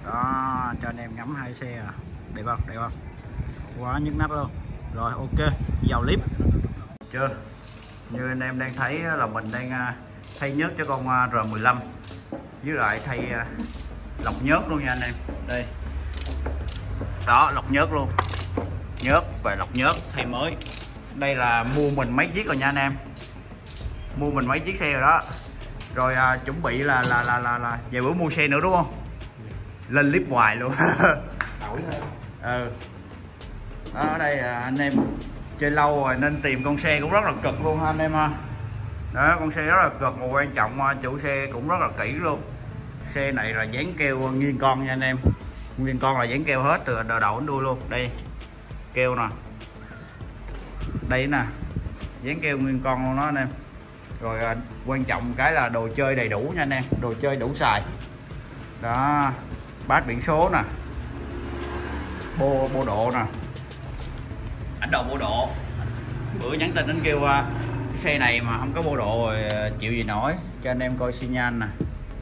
Đó, cho anh em ngắm hai xe à. Đẹp không? Đẹp không? Quá nhức nách luôn. Rồi ok, vào clip. Chưa? Như anh em đang thấy là mình đang thay nhớt cho con R15 với lại thay lọc nhớt luôn nha anh em. Đây. Đó, lọc nhớt luôn. Nhớt và lọc nhớt thay mới. Đây là mua mình mấy chiếc rồi nha anh em. Mua mình mấy chiếc xe rồi đó. Rồi chuẩn bị là vài bữa mua xe nữa đúng không? Lên clip hoài luôn. Ừ. Đó, ở đây anh em chơi lâu rồi nên tìm con xe cũng rất là cực luôn ha anh em ha. Đó, con xe rất là cực, mà quan trọng chủ xe cũng rất là kỹ luôn. Xe này là dán keo nguyên con nha anh em. Nguyên con là dán keo hết từ đầu đến đuôi luôn. Đây keo nè, đây nè, dán keo nguyên con luôn đó anh em. Rồi quan trọng cái là đồ chơi đầy đủ nha anh em, đồ chơi đủ xài. Đó, bát biển số nè, bô độ nè, ảnh đầu bô độ. Bữa nhắn tin đến kêu cái xe này mà không có bô độ rồi chịu gì nổi, cho anh em coi xi nhan nè.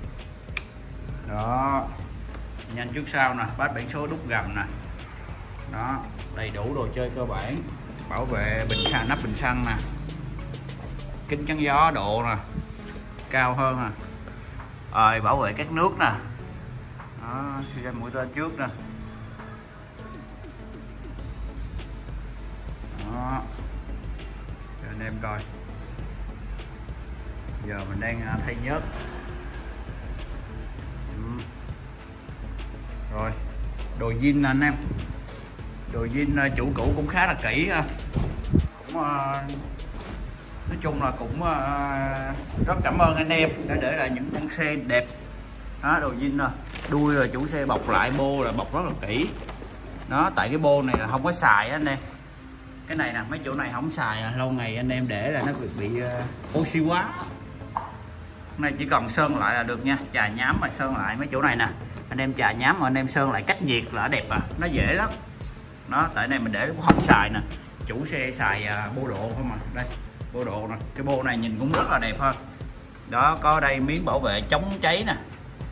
Đó, nhanh trước sau nè, bát biển số đúc gầm nè. Đó, đầy đủ đồ chơi cơ bản, bảo vệ bình xăng, nắp bình xăng nè, kính chắn gió độ nè, cao hơn nè, rồi bảo vệ các nước nè. Đó, xi nhan mũi tên trước nè. Đó, cho anh em coi. Giờ mình đang thay nhớt. Rồi đồ zin anh em, đồ zin chủ cũ cũng khá là kỹ, cũng nói chung là cũng rất cảm ơn anh em đã để lại những con xe đẹp. Đó, đồ zin nè, đuôi rồi chủ xe bọc lại, bô là bọc rất là kỹ. Đó, tại cái bô này là không có xài anh em, cái này nè, mấy chỗ này không xài lâu ngày anh em để là nó bị oxy hóa. Này chỉ cần sơn lại là được nha, chà nhám mà sơn lại mấy chỗ này nè, anh em chà nhám mà anh em sơn lại cách nhiệt là đẹp nó dễ lắm. Đó, tại này mình để cũng không xài nè, chủ xe xài bô độ không mà. Đây bô độ nè, cái bô này nhìn cũng rất là đẹp ha. Đó, có đây miếng bảo vệ chống cháy nè,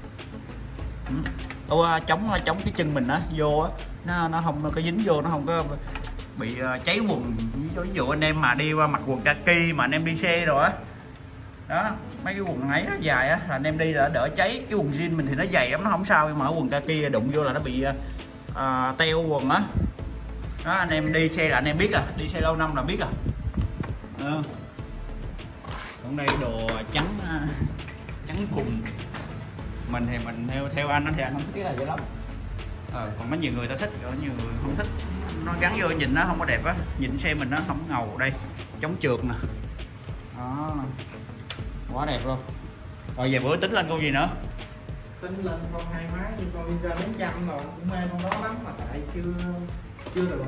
chống cái chân mình á vô á, nó không có dính vô, nó không có bị cháy quần. Ví dụ anh em mà đi qua mặc quần kaki mà anh em đi xe rồi á, đó mấy cái quần ấy dài á là anh em đi là đỡ cháy. Cái quần jean mình thì nó dày lắm, nó không sao, nhưng mà ở quần kaki đụng vô là nó bị teo quần á. Đó, anh em đi xe là anh em biết đi xe lâu năm là biết còn đây đồ trắng trắng bùn. Mình thì mình theo anh thì anh không thích cái này dữ lắm. Còn có nhiều người ta thích, có nhiều người không thích, nó gắn vô nhìn nó không có đẹp á, nhìn xe mình nó không ngầu. Đây chống trượt nè. Đó, quá đẹp luôn. Rồi về bữa tính lên con gì nữa? Tính lên con hai máy như con Ninja 400 rồi, cũng mê con đó lắm mà tại chưa được.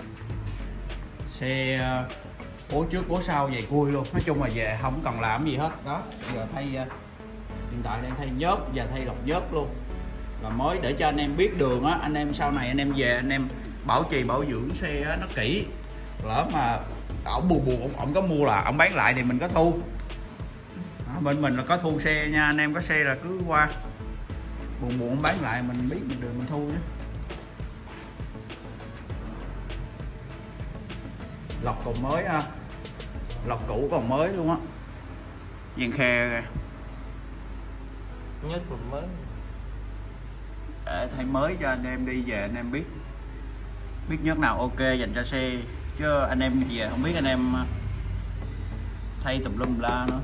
Xe bố trước bố sau giày cui luôn, nói chung là về không cần làm gì hết. Đó, giờ thay hiện tại đang thay nhớt và thay lọc nhớt luôn là mới, để cho anh em biết đường á. Anh em sau này anh em về anh em bảo trì bảo dưỡng xe á, nó kỹ. Lỡ mà ổng buồn ổng có mua là ổng bán lại thì mình có thu. Đó, bên mình là có thu xe nha anh em, có xe là cứ qua buồn bán lại mình biết mình đường mình thu nhé. Lọc còn mới ha, lọc cũ còn mới luôn á, viên khe Nhất là mới để thay mới cho anh em đi về anh em biết nhất nào ok dành cho xe, chứ anh em về không biết anh em thay tùm lum la nữa.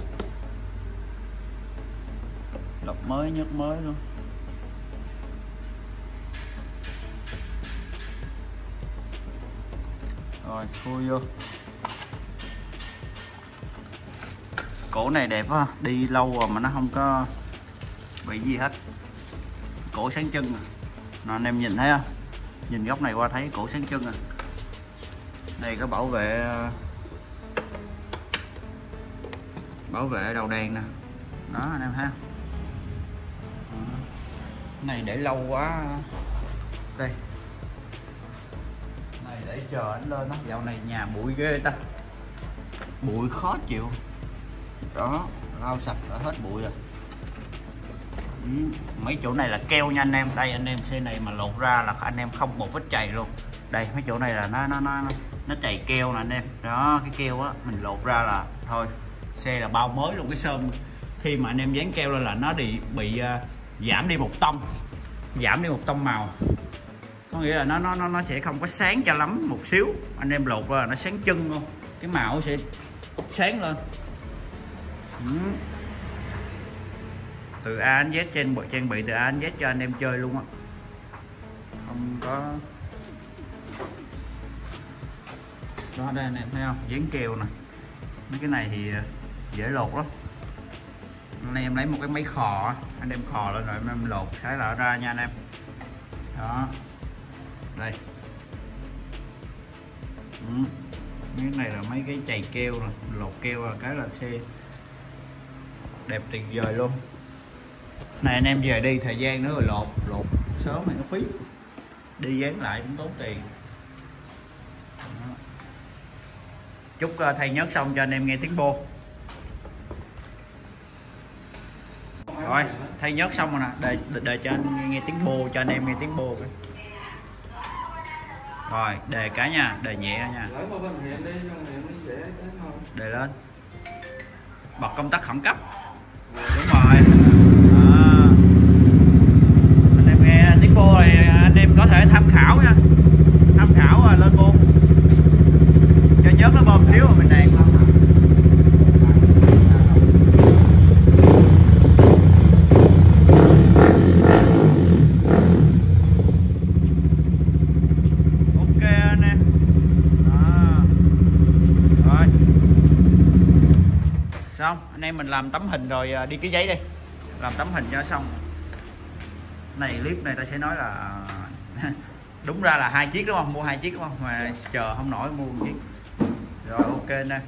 Lọc mới, nhớt mới luôn. Rồi khui vô. Cổ này đẹp á, đi lâu rồi mà nó không có bị gì hết. Cổ sáng chân nè, anh em nhìn thấy không? Nhìn góc này qua thấy cổ sáng chân Đây có bảo vệ đầu đèn nè. Đó anh em thấy không? Này để lâu quá. Đây này để chờ anh lên đó. Dạo này nhà bụi ghê ta, bụi khó chịu. Đó, lau sạch đã hết bụi rồi. Mấy chỗ này là keo nha anh em. Đây anh em xe này mà lột ra là anh em không một vết chày luôn. Đây mấy chỗ này là nó chày keo nè anh em. Đó cái keo á mình lột ra là thôi xe là bao mới luôn. Cái sơn khi mà anh em dán keo lên là nó bị giảm đi một tông màu, có nghĩa là nó sẽ không có sáng cho lắm một xíu. Anh em lột ra nó sáng chân luôn, cái màu sẽ sáng lên. Từ A đến Z, trang bị từ A đến Z cho anh em chơi luôn á, không có. Đó đây anh em thấy không, dán keo nè. Mấy cái này thì dễ lột lắm. Anh em lấy một cái máy khò, anh em khò lên rồi anh em lột cái là ra nha anh em. Đó đây. Cái này là mấy cái chày keo nè, lột keo là cái là xe đẹp tuyệt vời luôn. Này anh em về đi thời gian nữa rồi lột sớm này nó phí, đi dán lại cũng tốn tiền. Đó. Chúc thay nhớt xong cho anh em nghe tiếng bô. Rồi thay nhớt xong rồi nè, đề cho anh nghe tiếng bô, cho anh em nghe tiếng bô. Rồi đề cái nha, đề nhẹ nha, đề lên, bật công tắc khẩn cấp. Đúng rồi. Anh em nghe tiếng bô này anh em có thể tham khảo nha, tham khảo lên bô cho nhớt nó bơm xíu rồi mình đèn. Xong anh em mình làm tấm hình rồi đi ký giấy đi, làm tấm hình cho xong. Này clip này ta sẽ nói là đúng ra là 2 chiếc đúng không, mua 2 chiếc đúng không, mà chờ không nổi mua 1 chiếc. Rồi ok nè.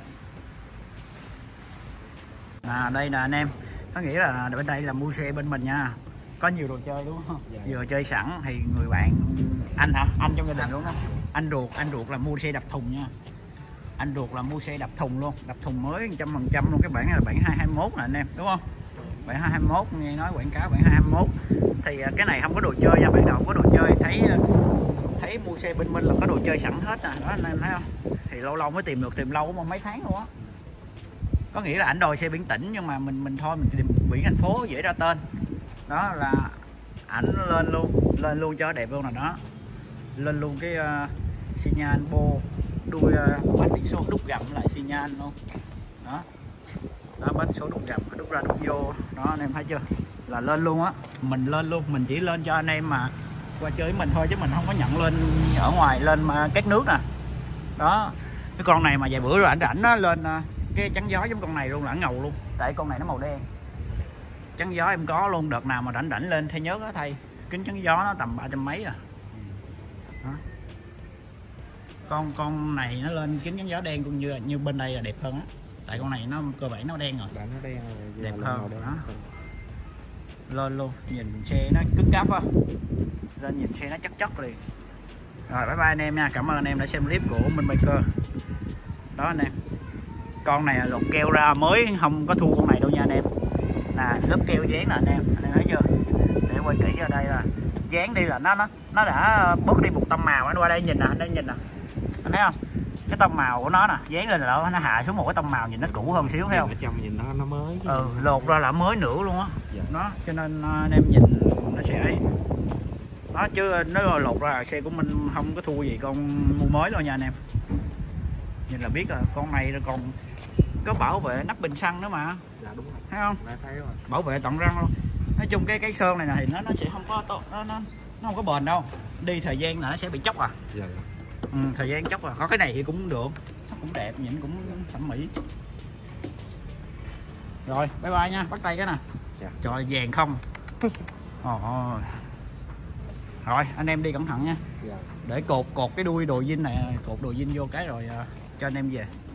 Đây nè anh em, có nghĩa là bên đây là mua xe bên mình nha, có nhiều đồ chơi đúng không? Dạ. Vừa chơi sẵn thì người bạn anh hả, anh trong gia đình luôn đó, anh ruột là mua xe đập thùng nha. Anh ruột là mua xe đập thùng luôn, đập thùng mới 100% luôn. Cái bản này là bản 221 nè anh em, đúng không? Bản 221, nghe nói quảng cáo bản 221. Thì cái này không có đồ chơi nha, ban đầu không có đồ chơi, thấy mua xe bên mình là có đồ chơi sẵn hết nè, đó anh em thấy không? Thì lâu mới tìm được, tìm lâu cũng mấy tháng luôn á. Có nghĩa là ảnh đòi xe biển tỉnh nhưng mà mình thôi mình tìm biển thành phố dễ ra tên. Đó là ảnh lên luôn cho đẹp luôn nè, đó. Lên luôn cái xi nhan bô đuôi bánh số đúc gầm lại xi nhan luôn. Đó bánh số đúc gầm, đúc ra đúc vô. Đó anh em thấy chưa, là lên luôn á. Mình lên luôn, mình chỉ lên cho anh em mà qua chơi với mình thôi, chứ mình không có nhận lên ở ngoài, lên mà két nước nè. Đó cái con này mà vài bữa rồi rảnh nó lên cái chắn gió giống con này luôn, là ngầu luôn, tại con này nó màu đen. Chắn gió em có luôn, đợt nào mà rảnh lên thay nhớ đó, thay kính chắn gió nó tầm 300 mấy à. Đó. Con này nó lên kính chắn gió đen cũng như bên đây là đẹp hơn á, tại con này nó cơ bản nó đen rồi, nó đen rồi, đẹp hơn. Đó. Lên luôn, nhìn xe nó cứng cáp á, lên nhìn xe nó chắc liền. Rồi bye bye anh em nha, cảm ơn anh em đã xem clip của Minh Biker. Đó anh em, con này lột keo ra mới, không có thua con này đâu nha anh em. Nè lớp keo dán nè anh em thấy chưa, để quay kỹ ở đây là dán đi là nó đã bớt đi một tông màu. Anh qua đây nhìn nè, anh nhìn nè, anh thấy không, cái tông màu của nó nè, dán lên là nó hạ xuống một cái tông màu nhìn nó cũ hơn xíu, thấy không? Ở trong nhìn nó mới. Lột ra là mới nữa luôn á. Dạ. Đó cho nên anh em nhìn nó sẽ ấy. Đó chứ nếu lột ra xe của mình không có thua gì con mua mới đâu nha anh em. Nhìn là biết rồi, con này còn có bảo vệ nắp bình xăng nữa mà. Dạ đúng rồi. Thấy không? Đã thấy rồi. Bảo vệ tận răng luôn. Nói chung cái sơn này thì nó sẽ không có nó không có bền đâu. Đi thời gian là nó sẽ bị chóc à. Dạ. Thời gian chóc à. Có cái này thì cũng được, nó cũng đẹp, nhìn cũng thẩm mỹ. Rồi bye bye nha, bắt tay cái nè. Dạ. Trời vàng không. Rồi anh em đi cẩn thận nha. Dạ. Để cột cái đuôi đồ zin này, cột đồ zin vô cái rồi cho anh em về.